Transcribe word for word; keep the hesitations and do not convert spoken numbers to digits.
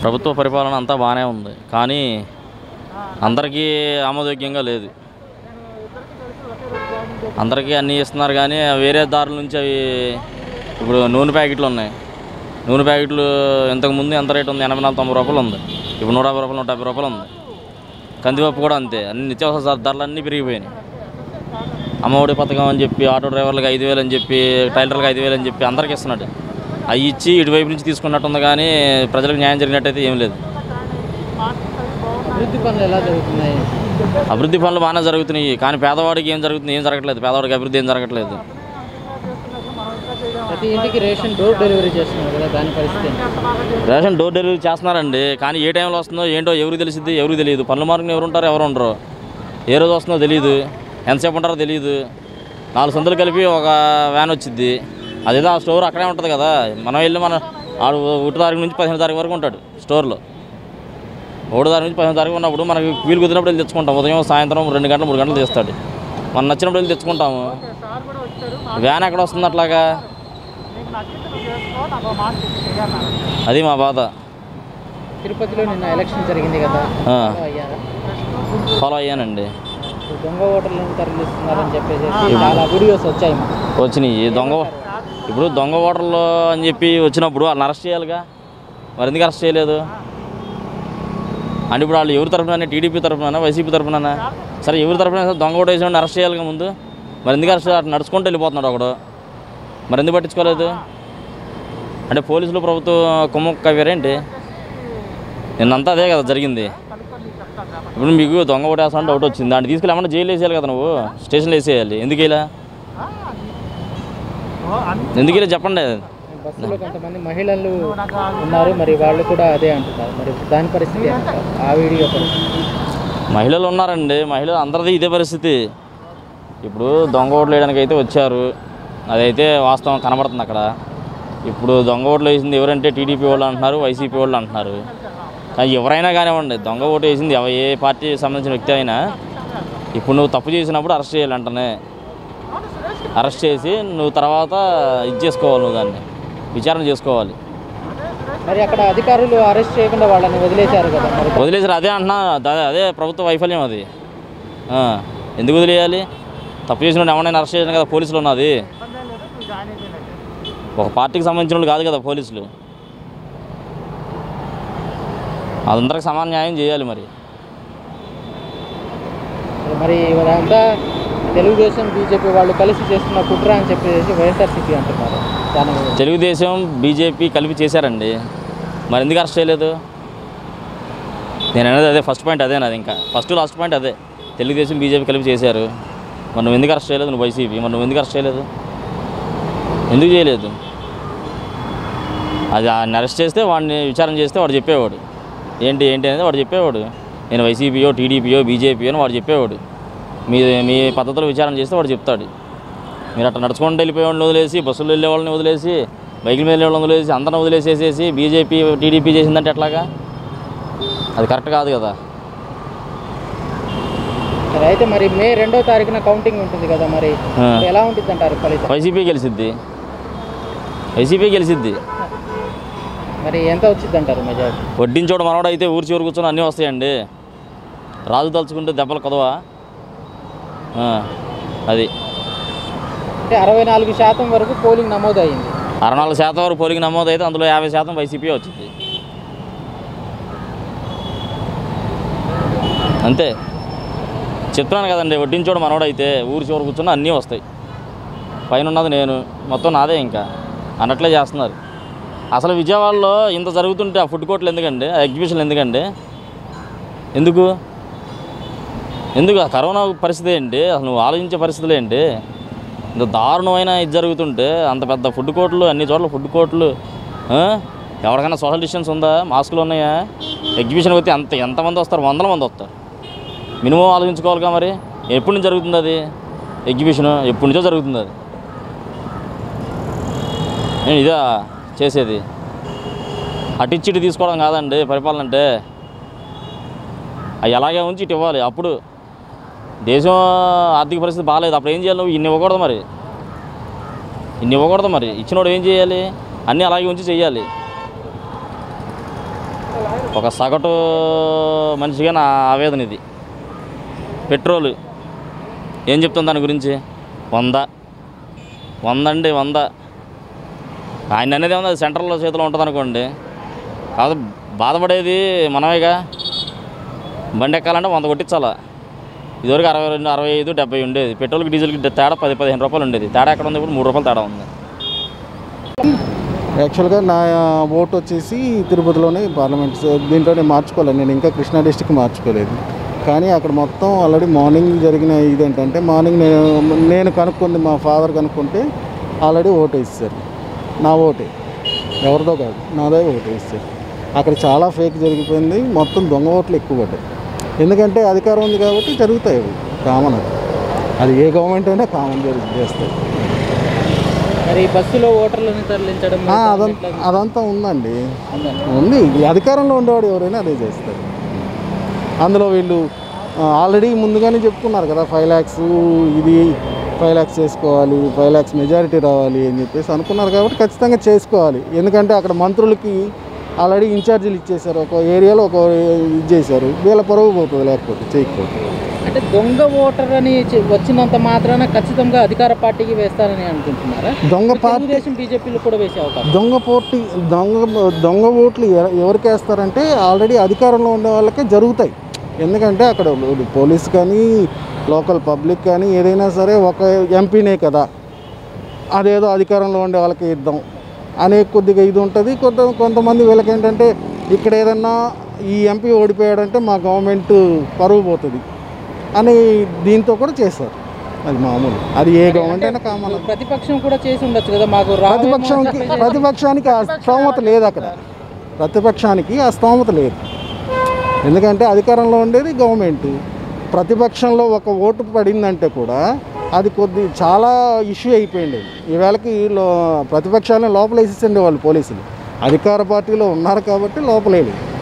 ప్రభుత్వ పరిపాలన అంతా బాగానే ఉంది, కానీ అందరికీ ఆమోదయోగ్యంగా లేదు. అందరికీ అన్నీ ఇస్తున్నారు కానీ వేరే దారుల నుంచి అవి ఇప్పుడు నూనె ప్యాకెట్లు ఉన్నాయి. నూనె ప్యాకెట్లు ఇంతకుముందు ఎంత రేటు ఉంది? ఎనభై నాలుగు తొంభై రూపాయలు ఉంది. ఇప్పుడు నూట యాభై రూపాయలు నూట యాభై రూపాయలు ఉంది. కందిపప్పు కూడా అంతే. అన్ని నిత్యావసర ధరలు అన్నీ పెరిగిపోయినాయి. అమ్మఒడి పథకం అని చెప్పి ఆటో డ్రైవర్లకు ఐదు వేలు అని చెప్పి టైలర్లకు ఐదు వేలు అని చెప్పి అందరికీ ఇస్తున్నాడు. అవి ఇచ్చి ఇటువైపు నుంచి తీసుకున్నట్టుంది కానీ ప్రజలకు న్యాయం జరిగినట్టయితే ఏం లేదు. అభివృద్ధి పనులు ఎలా జరుగుతున్నాయి? అభివృద్ధి పనులు బాగానే జరుగుతున్నాయి కానీ పేదవాడికి ఏం జరుగుతుంది? ఏం జరగట్లేదు. పేదవాడికి అభివృద్ధి ఏం జరగట్లేదు. ప్రతి ఇంటికి రేషన్ డోర్ డెలివరీ చేస్తున్నారు కదా, దాని పరిస్థితి? రేషన్ డోర్ డెలివరీ చేస్తున్నారండి కానీ ఏ టైంలో వస్తుందో ఏంటో ఎవరికి తెలిసిద్ది? ఎవరికి తెలియదు. పనుల మార్గం ఎవరు ఉంటారో ఎవరు ఉండరు. ఏ రోజు వస్తుందో తెలియదు, ఎంతసేపు ఉంటారో తెలియదు. నాలుగు సందులు కలిపి ఒక వ్యాన్ వచ్చింది. అదేదో ఆ స్టోర్ అక్కడే ఉంటుంది కదా. మనం వెళ్ళి మన ఆడు ఒకటి తారీఖు నుంచి పదిహేను తారీఖు వరకు ఉంటాడు స్టోర్లో. ఒకటి తారీఖు నుంచి పదిహేను తారీఖు ఉన్నప్పుడు మనకి వీలు కుదిరినప్పుడు వెళ్ళి తెచ్చుకుంటాం. ఉదయం సాయంత్రం రెండు గంటలు మూడు గంటలు తెస్తాడు. మనం నచ్చినప్పుడు వెళ్ళి తెచ్చుకుంటాము. వ్యాన్ ఎక్కడ వస్తుంది అట్లాగా? అది మా బాధ. తిరుపతిలో నిన్న ఎలక్షన్ జరిగింది కదా, ఫాలో అయ్యానండి. దొంగ ఓటర్లను తరలిస్తున్నారని చెప్పేసి చాలా వీడియోస్ వచ్చాయి వచ్చినాయి. దొంగ ఇప్పుడు దొంగ ఓటర్లు అని చెప్పి వచ్చినప్పుడు వాళ్ళని అరెస్ట్ చేయాలిగా. మరి ఎందుకు అరెస్ట్ చేయలేదు అంటే ఇప్పుడు వాళ్ళు ఎవరి తరఫున? టీడీపీ తరఫున, వైసీపీ తరఫున? సరే ఎవరి తరఫున దొంగ ఓటు వేసి అరెస్ట్ చేయాలిగా ముందు. మరి ఎందుకు అరెస్ట్? అటు నడుచుకుంటూ వెళ్ళిపోతున్నాడు ఒకడు. మరి ఎందుకు పట్టించుకోలేదు? అంటే పోలీసులు ప్రభుత్వం కుమ్మక్క వేరేంటి? నిన్నంతా అదే కదా జరిగింది. ఇప్పుడు మీకు దొంగ ఓటు వేస్తానంటే ఒకటి వచ్చింది, దాన్ని తీసుకెళ్ళి ఏమన్నా జైలు వేసేయాలి కదా, నువ్వు స్టేషన్లో వేసేయాలి. ఎందుకు ఇలా ఎందుకు ఇలా చెప్పండి. బస్సులో కొంతమంది మహిళలు ఉన్నారు, మరి వాళ్ళు కూడా అదే అంటున్నారు. మరి దాని పరిస్థితి ఆ వీడియో పరిస్థితి? మహిళలు ఉన్నారండి, మహిళలు అందరిది ఇదే పరిస్థితి. ఇప్పుడు దొంగ ఓట్లు వేయడానికి అయితే వచ్చారు, అదైతే వాస్తవం కనబడుతుంది అక్కడ. ఇప్పుడు దొంగ ఓట్లు వేసింది ఎవరంటే టీడీపీ వాళ్ళు అంటున్నారు, వైసీపీ వాళ్ళు అంటున్నారు. కానీ ఎవరైనా కానివ్వండి, దొంగ ఓటు వేసింది ఏ పార్టీకి సంబంధించిన వ్యక్తి అయినా ఇప్పుడు నువ్వు తప్పు చేసినప్పుడు అరెస్ట్ చేయాలి. అంటనే అరెస్ట్ చేసి నువ్వు తర్వాత ఇది చేసుకోవాలి, నువ్వు దాన్ని విచారణ చేసుకోవాలి. మరి అక్కడ అధికారులు అరెస్ట్ చేయకుండా వాళ్ళని వదిలేశారు కదా. వదిలేసారు, అదే అంటున్నా. అదే ప్రభుత్వ వైఫల్యం అది. ఎందుకు వదిలేయాలి? తప్పు చేసిన ఎవరైనా అరెస్ట్ చేసిన కదా పోలీసులు ఉన్నది. ఒక పార్టీకి సంబంధించిన వాళ్ళు కాదు కదా పోలీసులు. అందరికి సమాన న్యాయం చేయాలి. మరి మరి ఇదంతా తెలుగుదేశం బీజేపీ వాళ్ళు కలిసి చేస్తున్న కుట్ర అని చెప్పేసి వైఎస్ఆర్సీపీ అంటున్నారు. తెలుగుదేశం బీజేపీ కలిపి చేశారండి, మరి ఎందుకు అరెస్ట్ చేయలేదు? నేను అనేది అదే ఫస్ట్ పాయింట్ అదే నాది. ఇంకా ఫస్ట్ లాస్ట్ పాయింట్ అదే. తెలుగుదేశం బీజేపీ కలిపి చేశారు, మరి నువ్వు ఎందుకు అరెస్ట్ చేయలేదు? నువ్వు వైసీపీ, మరి నువ్వు ఎందుకు అరెస్ట్ చేయలేదు? ఎందుకు చేయలేదు? అది ఆయన అరెస్ట్ చేస్తే వాడిని విచారణ చేస్తే వాడు చెప్పేవాడు ఏంటి ఏంటి అనేది వాడు చెప్పేవాడు. నేను వైసీపీయో టీడీపీయో బీజేపీయో అని వాడు చెప్పేవాడు. మీ మీ పద్ధతిలో విచారణ చేస్తే వాడు చెప్తాడు. మీరు అట్లా నడుచుకుంటూ వెళ్ళిపోయే వాళ్ళని వదిలేసి, బస్సులు వెళ్ళే వాళ్ళని వదిలేసి, బైకుల మీద వెళ్ళే వాళ్ళని వదిలేసి, అందరిని వదిలేసేసేసి బీజేపీ టీడీపీ చేసిందంటే ఎట్లాగా? అది కరెక్ట్ కాదు కదా. సరే, అయితే మరి మే రెండో తారీఖున కౌంటింగ్ ఉంటుంది కదా, మరి ఎలా ఉంటుంది అంటారు ఫలితం? వైసీపీ గెలిచిద్ది, వైసీపీ గెలిచిద్ది. మరి ఎంత వచ్చింది అంటారు మెజారిటీ? వడ్డించోడు మనవాడు అయితే ఊరి చివరి కూర్చొని అన్నీ వస్తాయండి. రాజు తలుచుకుంటే దెబ్బలు కదవా? అది అంటే అరవై నాలుగు శాతం వరకు పోలింగ్ నమోదు అయింది. అరవై నాలుగు శాతం వరకు పోలింగ్ నమోదు అయితే అందులో యాభై శాతం వైసీపీ వచ్చింది. అంతే చెప్తున్నాను కదండి. వడ్డించోడు మనవాడు అయితే ఊరి చివరి కూర్చొని అన్నీ వస్తాయి. పైన ఉన్నది నేను, మొత్తం నాదే ఇంకా అన్నట్లే చేస్తున్నారు. అసలు విజయవాడలో ఇంత జరుగుతుంటే ఆ ఫుడ్ కోర్టులు ఎందుకండి? ఆ ఎగ్జిబిషన్లు ఎందుకండి? ఎందుకు ఎందుకు ఆ కరోనా పరిస్థితి ఏంటి? అసలు నువ్వు ఆలోచించే పరిస్థితులు ఏంటి? ఇంత దారుణమైన ఇది జరుగుతుంటే అంత పెద్ద ఫుడ్ కోర్టులు, అన్ని చోట్ల ఫుడ్ కోర్టులు, ఎవరికైనా సోషల్ డిస్టెన్స్ ఉందా? మాస్కులు ఉన్నాయా? ఎగ్జిబిషన్కి వస్తే అంత ఎంతమంది వస్తారు? వందల మంది వస్తారు మినిమం. ఆలోచించుకోవాలిగా మరి. ఎప్పటి నుంచి జరుగుతుంది అది ఎగ్జిబిషన్? ఎప్పటి నుంచో జరుగుతుంది అది. నేను ఇదా చేసేది? అటు ఇచ్చి ఇటు తీసుకోవడం కాదండి పరిపాలన అంటే. అవి అలాగే ఉంచి ఇటు ఇవ్వాలి. అప్పుడు దేశం ఆర్థిక పరిస్థితి బాగాలేదు, అప్పుడు ఏం చేయాలి? నువ్వు ఇన్ని ఇవ్వకూడదు. మరి ఇన్ని ఇవ్వకూడదు. మరి ఇచ్చినోడు ఏం చేయాలి? అన్నీ అలాగే ఉంచి చెయ్యాలి. ఒక సగటు మనిషిగా నా ఆవేదన ఇది. పెట్రోలు ఏం చెప్తుంది దాని గురించి? వంద వంద అండి వంద. ఆయన అనేది ఏమన్నా సెంట్రల్ చేతిలో ఉంటుంది అనుకోండి, కాదు బాధపడేది మనమేగా. బండి ఎక్కాలంటే వంద కొట్టించాలా. ఇదివరకు అరవై రెండు అరవై ఐదు డెబ్బై ఉండేది. పెట్రోల్కి డీజిల్కి తేడా పది పదిహేను రూపాయలు ఉండేది. తేడా ఎక్కడ ఉంది? ఇప్పుడు మూడు రూపాయలు తేడా ఉంది. యాక్చువల్గా నా ఓటు వచ్చేసి తిరుపతిలోనే పార్లమెంట్ దీంట్లోనే మార్చుకోలేదు. నేను ఇంకా కృష్ణా డిస్టిక్ మార్చుకోలేదు. కానీ అక్కడ మొత్తం ఆల్రెడీ మార్నింగ్ జరిగిన ఇదేంటంటే మార్నింగ్ నేను నేను కనుక్కుంది మా ఫాదర్ కనుక్కుంటే ఆల్రెడీ ఓటు వేస్తారు. నా ఓటే, ఎవరిదో కాదు, నాదే ఓటు వేస్తారు. అక్కడ చాలా ఫేక్ జరిగిపోయింది. మొత్తం దొంగ ఓట్లు ఎక్కువ పడ్డాయి. ఎందుకంటే అధికారం ఉంది కాబట్టి జరుగుతాయి. అవి కామన్, అది అది ఏ గవర్నమెంట్ అయినా కామన్ జరిగి చేస్తాయి. మరి బస్సులో ఓటర్లను తరలించడం అదంతా అదంతా ఉందండి, ఉంది. అధికారంలో ఉండేవాడు ఎవరైనా అదే చేస్తారు. అందులో వీళ్ళు ఆల్రెడీ ముందుగానే చెప్పుకున్నారు కదా, ఫైవ్ ల్యాక్స్ ఇది ఫైవ్ ల్యాక్స్ చేసుకోవాలి, ఫైవ్ ల్యాక్స్ మెజారిటీ రావాలి అని చెప్పేసి అనుకున్నారు కాబట్టి ఖచ్చితంగా చేసుకోవాలి. ఎందుకంటే అక్కడ మంత్రులకి ఆల్రెడీ ఇన్ఛార్జీలు ఇచ్చేసారు. ఒక ఏరియాలో ఒక ఇది చేశారు. వీళ్ళ పరువు పోతుంది లేకపోతే చేయకపోతే. అంటే దొంగ ఓటర్ అని వచ్చినంత మాత్రాన ఖచ్చితంగా అధికార పార్టీకి వేస్తారని అనుకుంటున్నారా? దొంగ పార్టీ బీజేపీలో కూడా వేసే అవకాశం. దొంగ పార్టీ దొంగ దొంగ ఓట్లు ఎవరికి వేస్తారంటే ఆల్రెడీ అధికారంలో ఉండే వాళ్ళకే జరుగుతాయి. ఎందుకంటే అక్కడ పోలీస్ కానీ లోకల్ పబ్లిక్ కానీ ఏదైనా సరే ఒక ఎంపీనే కదా, అదేదో అధికారంలో ఉండే వాళ్ళకి ఇద్దాం అనే కొద్దిగా ఇది ఉంటుంది. కొంత కొంతమంది వీళ్ళకి ఏంటంటే ఇక్కడ ఏదన్నా ఈ ఎంపీ ఓడిపోయాడంటే మా గవర్నమెంట్ పరువు పోతుంది అని దీంతో కూడా చేస్తారు. అది మామూలు, అది ఏ గవర్నమెంట్ అయినా కామన్. ప్రతిపక్షం కూడా చేసి ఉండొచ్చు కదా. మాకు ప్రతిపక్షానికి ప్రతిపక్షానికి ఆ స్తోమత లేదు. అక్కడ ప్రతిపక్షానికి ఆ స్తోమత లేదు. ఎందుకంటే అధికారంలో ఉండేది గవర్నమెంట్. ప్రతిపక్షంలో ఒక ఓటు పడిందంటే కూడా అది కొద్ది చాలా ఇష్యూ అయిపోయింది. ఈవేళకి ప్రతిపక్షాన్ని లోపల వేసేసండి వాళ్ళు పోలీసులు. అధికార పార్టీలో ఉన్నారు కాబట్టి లోపలేదు.